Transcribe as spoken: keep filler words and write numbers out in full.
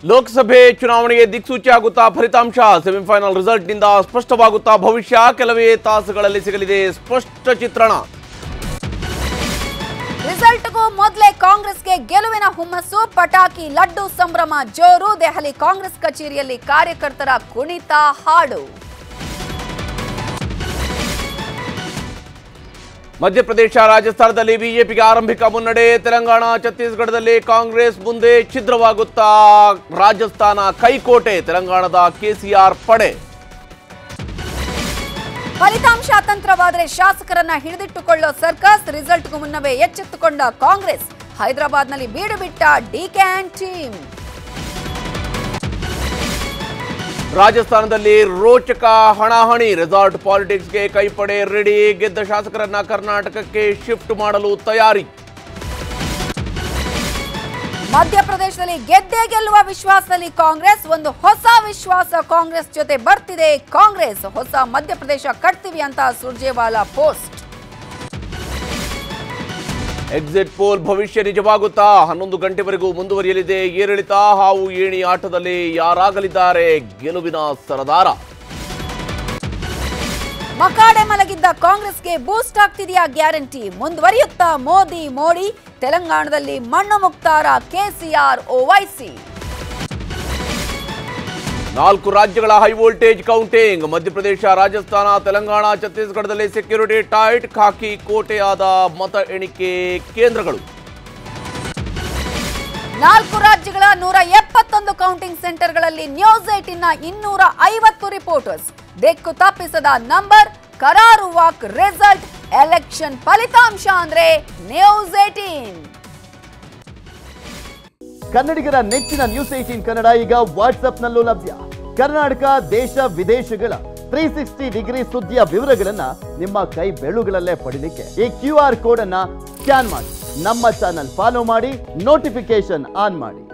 ಲೋಕಸಭೆ ಚುನಾವಣೆಗೆ ದಿಕ್ಸೂಚಿ ಆಗುತ್ತಾ ಫಲಿತಾಂಶ ಸೆಮಿಫೈನಲ್ ರಿಸಲ್ಟ್ ನಿಂದ ಸ್ಪಷ್ಟವಾಗುತ್ತಾ ಭವಿಷ್ಯ ಕೆಲವೇ ತಾಸುಗಳಲ್ಲಿ ಸಿಗಲಿದೆ ಸ್ಪಷ್ಟ ಚಿತ್ರಣ ರಿಸಲ್ಟ್ ಗೂ ಮೊದಲೇ ಕಾಂಗ್ರೆಸ್ಗೆ ಗೆಲುವಿನ ಹುಮ್ಮಸ್ಸು ಪಟಾಕಿ ಲಡ್ಡು ಸಂಭ್ರಮ ಜೋರು ದೆಹಲಿ ಕಾಂಗ್ರೆಸ್ ಕಚೇರಿಯಲ್ಲಿ ಕಾರ್ಯಕರ್ತರ ಕುಣಿತ ಹಾಡು ಮಧ್ಯಪ್ರದೇಶ ರಾಜಸ್ಥಾನದಲ್ಲಿ ಬಿಜೆಪಿಗೆ ಆರಂಭಿಕ ಮುನ್ನಡೆ ತೆಲಂಗಾಣ ಛತ್ತೀಸ್ಗಢದಲ್ಲಿ ಕಾಂಗ್ರೆಸ್ ಮುಂದೆ ಛಿದ್ರವಾಗುತ್ತಾ ರಾಜಸ್ಥಾನ ಕೈಕೋಟೆ ತೆಲಂಗಾಣದ ಕೆಸಿಆರ್ ಪಡೆ ಫಲಿತಾಂಶ ಅತಂತ್ರವಾದರೆ ಶಾಸಕರನ್ನ ಹಿಡಿದಿಟ್ಟುಕೊಳ್ಳೋ ಸರ್ಕಸ್ ರಿಸಲ್ಟ್ಗೂ ಮುನ್ನವೇ ಎಚ್ಚೆತ್ತುಕೊಂಡ ಕಾಂಗ್ರೆಸ್ ಹೈದರಾಬಾದ್ನಲ್ಲಿ ಬೀಡು ಬಿಟ್ಟ ಡಿಕೆ ಅಂಡ್ ಟೀಮ್ ರಾಜಸ್ಥಾನದಲ್ಲಿ ರೋಚಕ ಹಣಾಹಣಿ ರೆಸಾರ್ಟ್ ಪಾಲಿಟಿಕ್ಸ್ಗೆ ಕೈಪಡೆ ರೆಡಿ ಗೆದ್ದ ಶಾಸಕರನ್ನ ಕರ್ನಾಟಕಕ್ಕೆ ಶಿಫ್ಟ್ ಮಾಡಲು ತಯಾರಿ ಮಧ್ಯಪ್ರದೇಶದಲ್ಲಿ ಗೆದ್ದೇ ಗೆಲ್ಲುವ ವಿಶ್ವಾಸದಲ್ಲಿ ಕಾಂಗ್ರೆಸ್ ಒಂದು ಹೊಸ ವಿಶ್ವಾಸ ಕಾಂಗ್ರೆಸ್ ಜೊತೆ ಬರ್ತಿದೆ ಕಾಂಗ್ರೆಸ್ ಹೊಸ ಮಧ್ಯಪ್ರದೇಶ ಕಟ್ತೀವಿ ಅಂತ ಸುರ್ಜೇವಾಲಾ ಪೋಸ್ಟ್ ಎಕ್ಸಿಟ್ ಪೋಲ್ ಭವಿಷ್ಯ ನಿಜವಾಗುತ್ತಾ ಹನ್ನೊಂದು ಗಂಟೆವರೆಗೂ ಮುಂದುವರಿಯಲಿದೆ ಏರಿಳಿತ ಹಾವು ಏಣಿ ಆಟದಲ್ಲಿ ಯಾರಾಗಲಿದ್ದಾರೆ ಗೆಲುವಿನ ಸರದಾರ ಮಕಾಡೆ ಮಲಗಿದ್ದ ಕಾಂಗ್ರೆಸ್ಗೆ ಬೂಸ್ಟ್ ಆಗ್ತಿದೆಯಾ ಗ್ಯಾರಂಟಿ ಮುಂದುವರಿಯುತ್ತಾ ಮೋದಿ ಮೋಡಿ ತೆಲಂಗಾಣದಲ್ಲಿ ಮಣ್ಣು ಮುಕ್ತಾರ ಕೆಸಿಆರ್ ಓವೈಸಿ ನಾಲ್ಕು ರಾಜ್ಯಗಳ high voltage counting Madhya Pradesh Rajasthan Telangana ಛತ್ತೀಸ್ಗಢದಲ್ಲಿ ಸೆಕ್ಯೂರಿಟಿ ಟೈಟ್ ಖಾಕಿ ಕೋಟೆಯಾದ ಮತ ಎಣಿಕೆ ಕೇಂದ್ರಗಳು ನಾಲ್ಕು ರಾಜ್ಯಗಳ ನೂರ ಎಪ್ಪತ್ತೊಂದು ಕೌಂಟಿಂಗ್ ಸೆಂಟರ್ಗಳಲ್ಲಿ ನ್ಯೂಸ್ ಏಟಿನ್ ಇನ್ನೂರ ಐವತ್ತು ರಿಪೋರ್ಟರ್ಸ್ ದಿಕ್ಕು ತಪ್ಪಿಸದ ನಂಬರ್ ಕರಾರುವಾಕ್ ರಿಸಲ್ಟ್ ಎಲೆಕ್ಷನ್ ಫಲಿತಾಂಶ ಅಂದ್ರೆ ನ್ಯೂಸ್ ಏಟೀನ್ ಕನ್ನಡಿಗರ ನೆಚ್ಚಿನ ನ್ಯೂಸ್ ಏಟೀನ್ ಕನ್ನಡ ಈಗ ವಾಟ್ಸ್ಆಪ್ನಲ್ಲೂ ಲಭ್ಯ ಕರ್ನಾಟಕ ದೇಶ ವಿದೇಶಗಳ ತ್ರೀ ಸಿಕ್ಸ್ಟಿ ಡಿಗ್ರಿ ಸುದ್ದಿಯ ವಿವರಗಳನ್ನ ನಿಮ್ಮ ಕೈ ಬೆರಳುಗಳಲ್ಲೇ ಪಡಿಲಿಕ್ಕೆ ಈ ಕ್ಯೂ ಆರ್ ಕೋಡ್ ಅನ್ನ ಸ್ಕ್ಯಾನ್ ಮಾಡಿ ನಮ್ಮ ಚಾನಲ್ ಫಾಲೋ ಮಾಡಿ ನೋಟಿಫಿಕೇಶನ್ ಆನ್ ಮಾಡಿ.